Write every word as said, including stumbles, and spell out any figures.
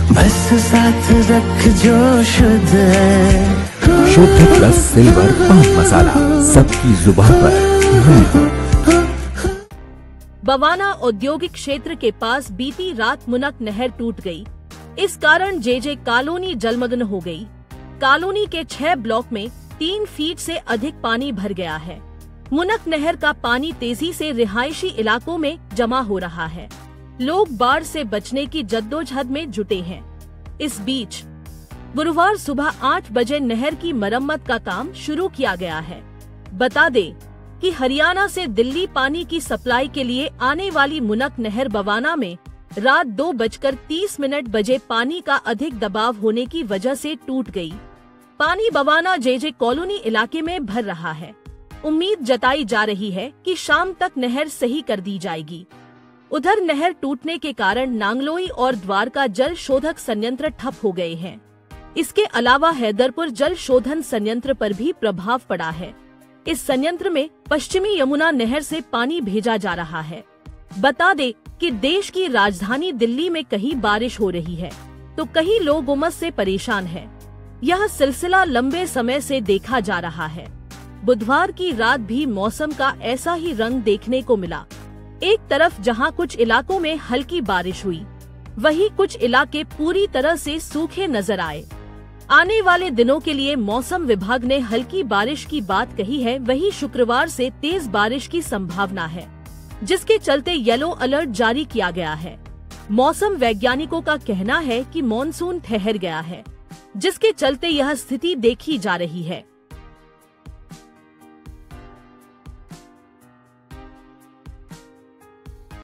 बस साथ रख जो शुद्ध है। शुद्ध प्लस सिल्वर पान मसाला, सबकी जुबान पर मैं हूँ। बवाना औद्योगिक क्षेत्र के पास बीती रात मुनक नहर टूट गई। इस कारण जे जे कॉलोनी जलमग्न हो गई। कॉलोनी के छह ब्लॉक में तीन फीट से अधिक पानी भर गया है। मुनक नहर का पानी तेजी से रिहायशी इलाकों में जमा हो रहा है। लोग बाढ़ से बचने की जद्दोजहद में जुटे हैं। इस बीच गुरुवार सुबह आठ बजे नहर की मरम्मत का काम शुरू किया गया है। बता दें कि हरियाणा से दिल्ली पानी की सप्लाई के लिए आने वाली मुनक नहर बवाना में रात दो बजकर तीस मिनट बजे पानी का अधिक दबाव होने की वजह से टूट गई। पानी बवाना जे जे कॉलोनी इलाके में भर रहा है। उम्मीद जताई जा रही है कि शाम तक नहर सही कर दी जाएगी। उधर नहर टूटने के कारण नांगलोई और द्वारका जल शोधक संयंत्र ठप हो गए हैं। इसके अलावा हैदरपुर जल शोधन संयंत्र पर भी प्रभाव पड़ा है। इस संयंत्र में पश्चिमी यमुना नहर से पानी भेजा जा रहा है। बता दे कि देश की राजधानी दिल्ली में कहीं बारिश हो रही है तो कहीं लोग उमस से परेशान हैं। यह सिलसिला लंबे समय से देखा जा रहा है। बुधवार की रात भी मौसम का ऐसा ही रंग देखने को मिला। एक तरफ जहां कुछ इलाकों में हल्की बारिश हुई, वहीं कुछ इलाके पूरी तरह से सूखे नजर आए। आने वाले दिनों के लिए मौसम विभाग ने हल्की बारिश की बात कही है। वहीं शुक्रवार से तेज बारिश की संभावना है, जिसके चलते येलो अलर्ट जारी किया गया है। मौसम वैज्ञानिकों का कहना है कि मॉनसून ठहर गया है, जिसके चलते यह स्थिति देखी जा रही है।